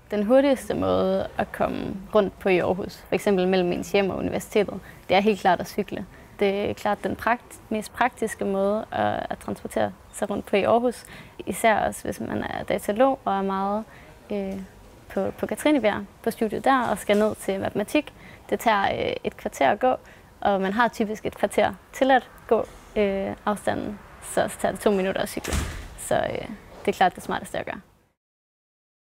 Den hurtigste måde at komme rundt på i Aarhus, f.eks. mellem ens hjem og universitetet, det er helt klart at cykle. Det er klart den mest praktiske måde at transportere sig rundt på i Aarhus. Især også, hvis man er datalog og er meget på Katrinebjerg, på studiet der, og skal ned til matematik. Det tager et kvarter at gå, og man har typisk et kvarter til at gå afstanden, så tager det 2 minutter at cykle. Så det er klart det smarteste at gøre.